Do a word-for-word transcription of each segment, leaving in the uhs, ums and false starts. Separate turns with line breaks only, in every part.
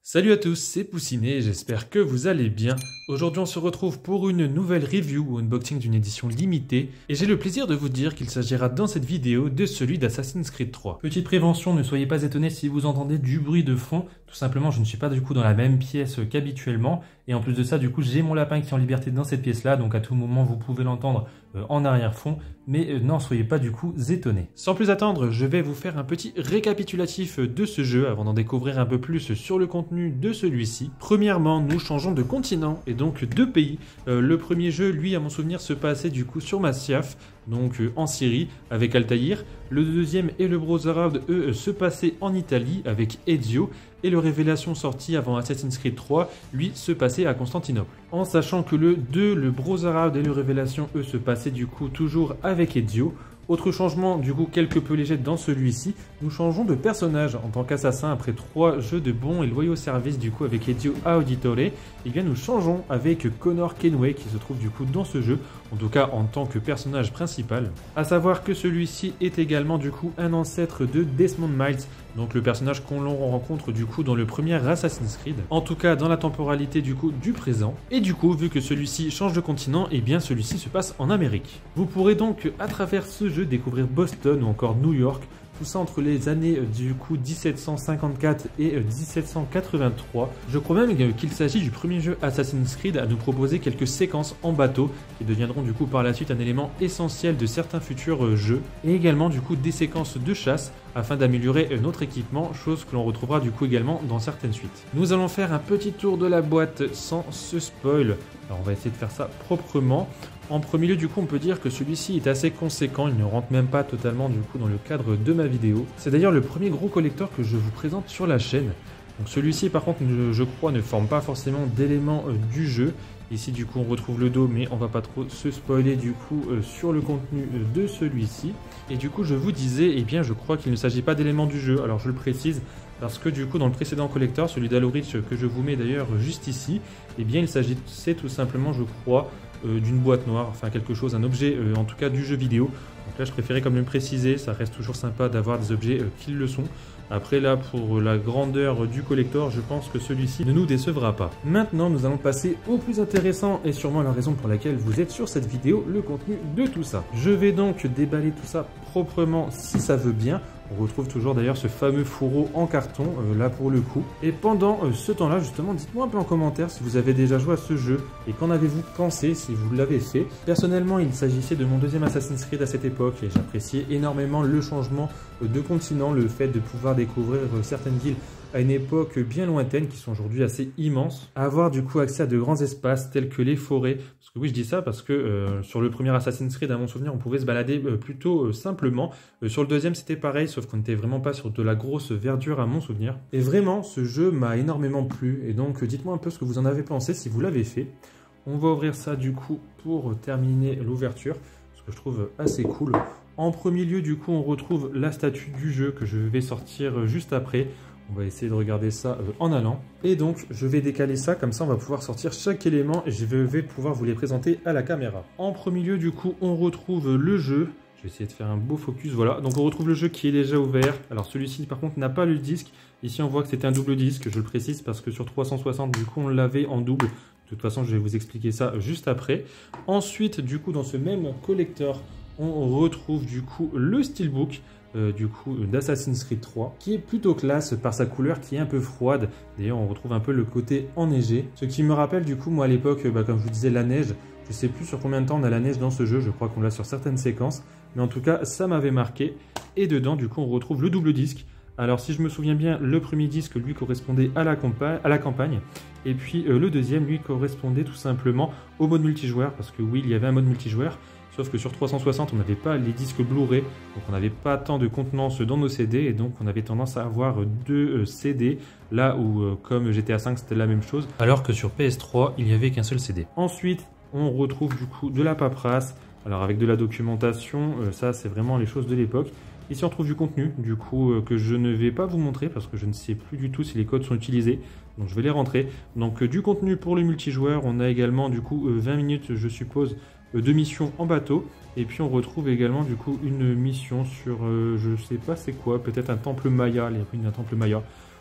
Salut à tous, c'est Poussinet, j'espère que vous allez bien. Aujourd'hui on se retrouve pour une nouvelle review ou unboxing d'une édition limitée et j'ai le plaisir de vous dire qu'il s'agira dans cette vidéo de celui d'Assassin's Creed trois. Petite prévention, ne soyez pas étonnés si vous entendez du bruit de fond, tout simplement je ne suis pas du coup dans la même pièce qu'habituellement et en plus de ça du coup j'ai mon lapin qui est en liberté dans cette pièce là, donc à tout moment vous pouvez l'entendre euh, en arrière-fond, mais euh, n'en soyez pas du coup étonnés. Sans plus attendre, je vais vous faire un petit récapitulatif de ce jeu avant d'en découvrir un peu plus sur le contenu de celui-ci. Premièrement, nous changeons de continent et donc de pays. Euh, le premier jeu, lui, à mon souvenir, se passait du coup sur Masyaf, donc euh, en Syrie, avec Altaïr. Le deuxième et le Brotherhood, eux, se passaient en Italie, avec Ezio. Et le Révélation sorti avant Assassin's Creed trois, lui, se passait à Constantinople. En sachant que le deux, le Brotherhood et le Révélation, eux, se passaient du coup toujours avec Ezio. Autre changement, du coup, quelque peu léger dans celui-ci, nous changeons de personnage en tant qu'assassin après trois jeux de bons et loyaux services du coup avec Ezio Auditore. Et bien nous changeons avec Connor Kenway qui se trouve du coup dans ce jeu, en tout cas en tant que personnage principal. A savoir que celui-ci est également du coup un ancêtre de Desmond Miles, donc le personnage qu'on rencontre du coup dans le premier Assassin's Creed, en tout cas dans la temporalité du coup du présent. Et du coup, vu que celui-ci change de continent, et bien celui-ci se passe en Amérique. Vous pourrez donc à travers ce jeu découvrir Boston ou encore New York, tout ça entre les années du coup dix-sept cent cinquante-quatre et dix-sept cent quatre-vingt-trois. Je crois même qu'il s'agit du premier jeu Assassin's Creed à nous proposer quelques séquences en bateau qui deviendront du coup par la suite un élément essentiel de certains futurs jeux, et également du coup des séquences de chasse afin d'améliorer notre équipement, chose que l'on retrouvera du coup également dans certaines suites. Nous allons faire un petit tour de la boîte sans se spoil. Alors on va essayer de faire ça proprement. En premier lieu, du coup, on peut dire que celui-ci est assez conséquent, il ne rentre même pas totalement du coup dans le cadre de ma vidéo. C'est d'ailleurs le premier gros collector que je vous présente sur la chaîne. Donc celui-ci, par contre, je crois, ne forme pas forcément d'éléments euh, du jeu. Ici, du coup, on retrouve le dos, mais on va pas trop se spoiler du coup euh, sur le contenu euh, de celui-ci. Et du coup, je vous disais, eh bien, je crois qu'il ne s'agit pas d'éléments du jeu. Alors, je le précise, parce que du coup, dans le précédent collector, celui d'Alorich que je vous mets d'ailleurs juste ici, eh bien, il s'agissait tout simplement, je crois, Euh, d'une boîte noire, enfin quelque chose, un objet euh, en tout cas du jeu vidéo. Donc là je préférais quand même préciser, ça reste toujours sympa d'avoir des objets euh, qui le sont. Après là, pour la grandeur du collector, je pense que celui-ci ne nous décevra pas. Maintenant nous allons passer au plus intéressant et sûrement la raison pour laquelle vous êtes sur cette vidéo, le contenu de tout ça. Je vais donc déballer tout ça proprement si ça veut bien. On retrouve toujours d'ailleurs ce fameux fourreau en carton, euh, là pour le coup. Et pendant euh, ce temps-là, justement, dites-moi un peu en commentaire si vous avez déjà joué à ce jeu et qu'en avez-vous pensé si vous l'avez fait. Personnellement, il s'agissait de mon deuxième Assassin's Creed à cette époque et j'appréciais énormément le changement euh, de continent, le fait de pouvoir découvrir euh, certaines villes à une époque bien lointaine qui sont aujourd'hui assez immenses, avoir du coup accès à de grands espaces tels que les forêts. Parce que oui, je dis ça parce que euh, sur le premier Assassin's Creed, à mon souvenir, on pouvait se balader euh, plutôt euh, simplement. Euh, sur le deuxième, c'était pareil, sauf qu'on n'était vraiment pas sur de la grosse verdure à mon souvenir. Et vraiment, ce jeu m'a énormément plu. Et donc, euh, dites-moi un peu ce que vous en avez pensé si vous l'avez fait. On va ouvrir ça du coup pour terminer l'ouverture, ce que je trouve assez cool. En premier lieu, du coup, on retrouve la statue du jeu que je vais sortir juste après. On va essayer de regarder ça euh, en allant. Et donc, je vais décaler ça, comme ça on va pouvoir sortir chaque élément et je vais pouvoir vous les présenter à la caméra. En premier lieu, du coup, on retrouve le jeu. Je vais essayer de faire un beau focus, voilà. Donc on retrouve le jeu qui est déjà ouvert. Alors celui-ci, par contre, n'a pas le disque. Ici, on voit que c'était un double disque, je le précise, parce que sur trois cent soixante, du coup, on l'avait en double. De toute façon, je vais vous expliquer ça juste après. Ensuite, du coup, dans ce même collector, on retrouve du coup le steelbook. Euh, du coup d'Assassin's Creed trois, qui est plutôt classe par sa couleur qui est un peu froide. D'ailleurs on retrouve un peu le côté enneigé, ce qui me rappelle du coup moi à l'époque, bah, comme je vous disais, la neige. Je sais plus sur combien de temps on a la neige dans ce jeu, je crois qu'on l'a sur certaines séquences, mais en tout cas ça m'avait marqué. Et dedans du coup on retrouve le double disque. Alors si je me souviens bien, le premier disque lui correspondait à la, à la campagne, et puis euh, le deuxième lui correspondait tout simplement au mode multijoueur, parce que oui, il y avait un mode multijoueur. Sauf que sur trois cent soixante, on n'avait pas les disques Blu-ray, donc on n'avait pas tant de contenance dans nos C D, et donc on avait tendance à avoir deux C D, là où comme G T A cinq c'était la même chose, alors que sur P S trois, il n'y avait qu'un seul C D. Ensuite, on retrouve du coup de la paperasse, alors avec de la documentation, ça c'est vraiment les choses de l'époque. Ici on trouve du contenu, du coup que je ne vais pas vous montrer, parce que je ne sais plus du tout si les codes sont utilisés, donc je vais les rentrer. Donc du contenu pour le multijoueur, on a également du coup vingt minutes je suppose, de missions en bateau, et puis on retrouve également du coup une mission sur euh, je sais pas c'est quoi, peut-être un temple maya, les ruines d'un temple maya.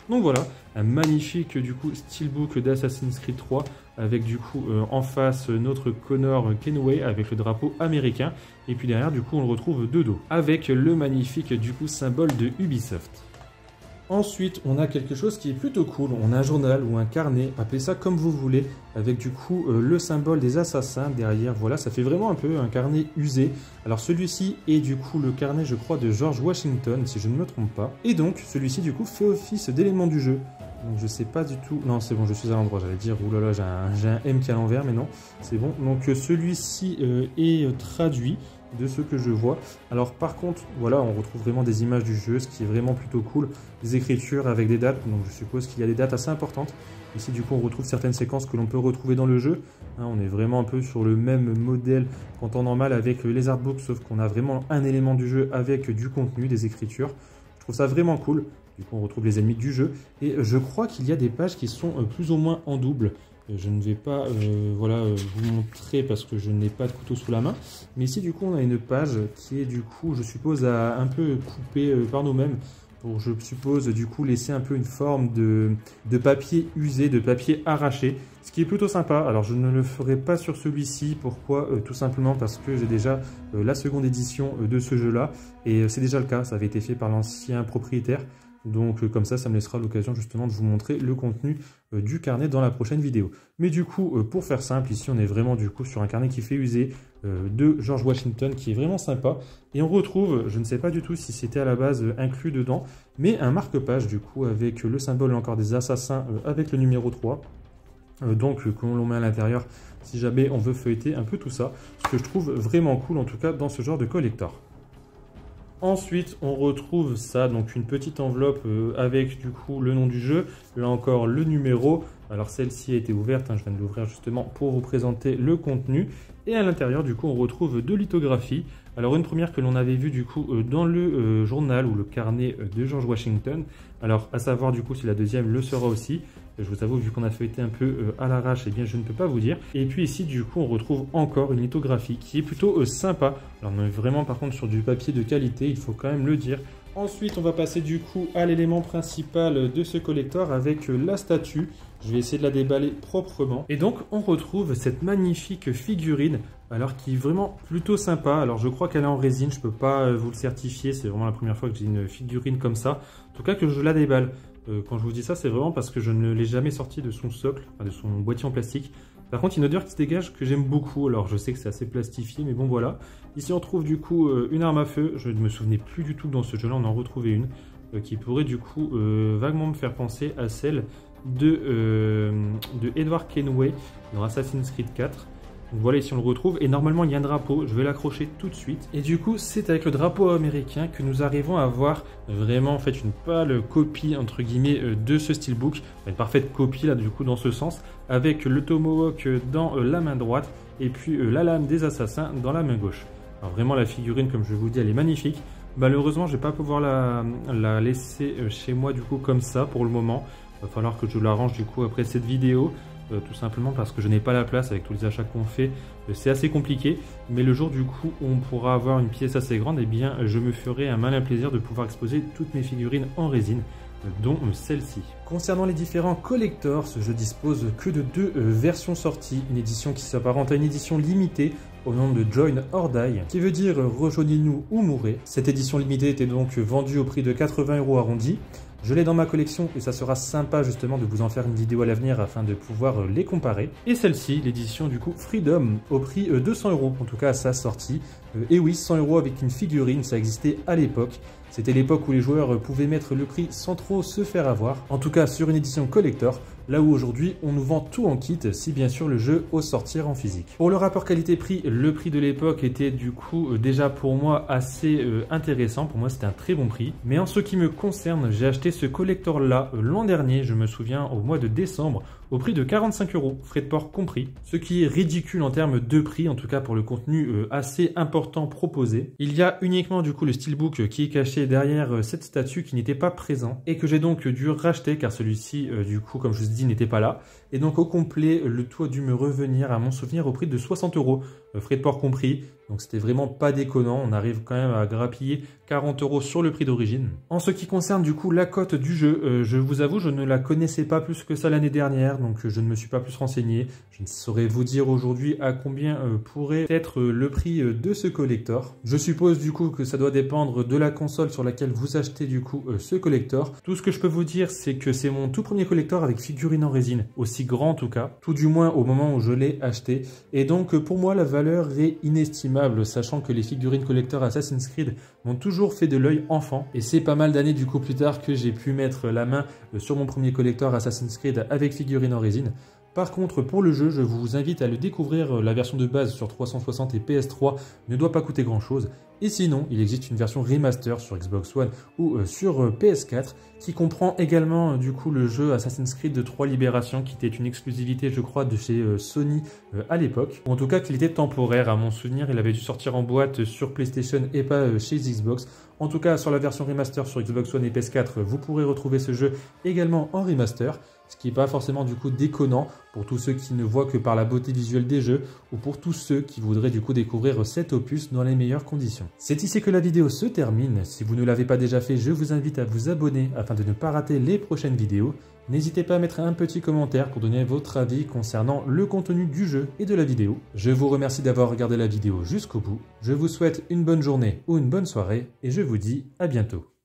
Donc voilà, un magnifique du coup steelbook d'Assassin's Creed trois avec du coup euh, en face notre Connor Kenway avec le drapeau américain et puis derrière du coup on le retrouve de dos avec le magnifique du coup symbole de Ubisoft. Ensuite, on a quelque chose qui est plutôt cool. On a un journal ou un carnet, appelez ça comme vous voulez, avec du coup euh, le symbole des assassins derrière. Voilà, ça fait vraiment un peu un carnet usé. Alors celui-ci est du coup le carnet, je crois, de George Washington, si je ne me trompe pas. Et donc, celui-ci du coup fait office d'élément du jeu. Donc je sais pas du tout... Non, c'est bon, je suis à l'endroit. J'allais dire, oulala, j'ai un, j'ai un M qui est à l'envers, mais non, c'est bon. Donc celui-ci euh, est traduit de ce que je vois. Alors par contre, voilà, on retrouve vraiment des images du jeu, ce qui est vraiment plutôt cool. Des écritures avec des dates, donc je suppose qu'il y a des dates assez importantes. Ici du coup on retrouve certaines séquences que l'on peut retrouver dans le jeu. Hein, on est vraiment un peu sur le même modèle qu'en temps normal avec les artbooks, sauf qu'on a vraiment un élément du jeu avec du contenu, des écritures. Je trouve ça vraiment cool. Du coup on retrouve les ennemis du jeu. Et je crois qu'il y a des pages qui sont plus ou moins en double. Je ne vais pas euh, voilà, euh, vous montrer parce que je n'ai pas de couteau sous la main. Mais ici, du coup, on a une page qui est, du coup, je suppose, à un peu coupée euh, par nous-mêmes. Pour, je suppose, du coup, laisser un peu une forme de, de papier usé, de papier arraché. Ce qui est plutôt sympa. Alors, je ne le ferai pas sur celui-ci. Pourquoi euh, Tout simplement parce que j'ai déjà euh, la seconde édition euh, de ce jeu-là. Et euh, c'est déjà le cas. Ça avait été fait par l'ancien propriétaire. Donc euh, comme ça, ça me laissera l'occasion justement de vous montrer le contenu euh, du carnet dans la prochaine vidéo. Mais du coup, euh, pour faire simple, ici on est vraiment du coup sur un carnet qui fait user euh, de George Washington qui est vraiment sympa. Et on retrouve, je ne sais pas du tout si c'était à la base euh, inclus dedans, mais un marque-page du coup avec le symbole encore des assassins euh, avec le numéro trois. Euh, donc euh, qu'on l'on met à l'intérieur si jamais on veut feuilleter un peu tout ça. Ce que je trouve vraiment cool en tout cas dans ce genre de collector. Ensuite, on retrouve ça, donc une petite enveloppe euh, avec du coup le nom du jeu, là encore le numéro. Alors celle-ci a été ouverte, hein, je viens de l'ouvrir justement pour vous présenter le contenu. Et à l'intérieur, du coup, on retrouve deux lithographies. Alors une première que l'on avait vue du coup euh, dans le euh, journal ou le carnet euh, de George Washington. Alors à savoir du coup si la deuxième le sera aussi. Je vous avoue, vu qu'on a feuilleté un peu euh, à l'arrache, eh bien je ne peux pas vous dire. Et puis ici, du coup, on retrouve encore une lithographie qui est plutôt euh, sympa. Alors on est vraiment par contre sur du papier de qualité, il faut quand même le dire. Ensuite, on va passer du coup à l'élément principal de ce collector avec euh, la statue. Je vais essayer de la déballer proprement. Et donc, on retrouve cette magnifique figurine, alors qui est vraiment plutôt sympa. Alors, je crois qu'elle est en résine, je ne peux pas vous le certifier. C'est vraiment la première fois que j'ai une figurine comme ça. En tout cas, que je la déballe. Euh, quand je vous dis ça, c'est vraiment parce que je ne l'ai jamais sorti de son socle, enfin de son boîtier en plastique. Par contre, il y a une odeur qui se dégage que j'aime beaucoup. Alors, je sais que c'est assez plastifié, mais bon, voilà. Ici, on trouve du coup euh, une arme à feu. Je ne me souvenais plus du tout que dans ce jeu-là, on en retrouvait une euh, qui pourrait du coup euh, vaguement me faire penser à celle de, euh, de Edward Kenway dans Assassin's Creed quatre. Donc voilà, ici on le retrouve et normalement il y a un drapeau, je vais l'accrocher tout de suite. Et du coup c'est avec le drapeau américain que nous arrivons à avoir vraiment en fait une pâle copie entre guillemets de ce steelbook. Une parfaite copie là du coup dans ce sens, avec le tomahawk dans la main droite et puis la lame des assassins dans la main gauche. Alors vraiment la figurine, comme je vous dis, elle est magnifique. Malheureusement je ne vais pas pouvoir la, la laisser chez moi du coup comme ça pour le moment. Il va falloir que je l'arrange du coup après cette vidéo. Euh, tout simplement parce que je n'ai pas la place avec tous les achats qu'on fait, euh, c'est assez compliqué, mais le jour du coup où on pourra avoir une pièce assez grande, eh bien je me ferai un malin plaisir de pouvoir exposer toutes mes figurines en résine, euh, dont euh, celle-ci. Concernant les différents collectors, je dispose que de deux euh, versions sorties, une édition qui s'apparente à une édition limitée au nom de Join or Die, qui veut dire euh, rejoignez-nous ou mourrez. Cette édition limitée était donc vendue au prix de quatre-vingts euros arrondi. Je l'ai dans ma collection et ça sera sympa justement de vous en faire une vidéo à l'avenir afin de pouvoir les comparer. Et celle-ci, l'édition du coup Freedom, au prix deux cents euros, en tout cas à sa sortie. Et oui, cent euros avec une figurine, ça existait à l'époque. C'était l'époque où les joueurs pouvaient mettre le prix sans trop se faire avoir. En tout cas sur une édition collector, là où aujourd'hui on nous vend tout en kit, si bien sûr le jeu au sortir en physique. Pour le rapport qualité-prix, le prix de l'époque était du coup déjà pour moi assez euh, intéressant. Pour moi c'était un très bon prix. Mais en ce qui me concerne, j'ai acheté ce collector là euh, l'an dernier, je me souviens au mois de décembre, au prix de quarante-cinq euros, frais de port compris. Ce qui est ridicule en termes de prix, en tout cas pour le contenu euh, assez important proposé. Il y a uniquement du coup le steelbook qui est caché derrière euh, cette statue qui n'était pas présent et que j'ai donc dû racheter car celui-ci euh, du coup comme je vous ai dit n'était pas là. Et donc au complet, le tout a dû me revenir à mon souvenir au prix de soixante euros, euh, frais de port compris. Donc c'était vraiment pas déconnant, on arrive quand même à grappiller quarante euros sur le prix d'origine. En ce qui concerne du coup la cote du jeu, euh, je vous avoue, je ne la connaissais pas plus que ça l'année dernière, donc euh, je ne me suis pas plus renseigné. Je ne saurais vous dire aujourd'hui à combien euh, pourrait être euh, le prix euh, de ce collector. Je suppose du coup que ça doit dépendre de la console sur laquelle vous achetez du coup euh, ce collector. Tout ce que je peux vous dire, c'est que c'est mon tout premier collector avec figurine en résine, aussi grand en tout cas, tout du moins au moment où je l'ai acheté. Et donc euh, pour moi la valeur est inestimable, sachant que les figurines collector Assassin's Creed m'ont toujours fait de l'œil enfant, et c'est pas mal d'années du coup plus tard que j'ai pu mettre la main sur mon premier collector Assassin's Creed avec figurine en résine. Par contre, pour le jeu, je vous invite à le découvrir. La version de base sur trois cent soixante et P S trois ne doit pas coûter grand chose. Et sinon, il existe une version remaster sur Xbox One ou sur P S quatre qui comprend également du coup le jeu Assassin's Creed trois Libération, qui était une exclusivité je crois de chez Sony à l'époque. Ou en tout cas qu'il était temporaire à mon souvenir, il avait dû sortir en boîte sur PlayStation et pas chez Xbox. En tout cas sur la version remaster sur Xbox One et P S quatre, vous pourrez retrouver ce jeu également en remaster. Ce qui n'est pas forcément du coup déconnant pour tous ceux qui ne voient que par la beauté visuelle des jeux ou pour tous ceux qui voudraient du coup découvrir cet opus dans les meilleures conditions. C'est ici que la vidéo se termine. Si vous ne l'avez pas déjà fait, je vous invite à vous abonner afin de ne pas rater les prochaines vidéos. N'hésitez pas à mettre un petit commentaire pour donner votre avis concernant le contenu du jeu et de la vidéo. Je vous remercie d'avoir regardé la vidéo jusqu'au bout. Je vous souhaite une bonne journée ou une bonne soirée et je vous dis à bientôt.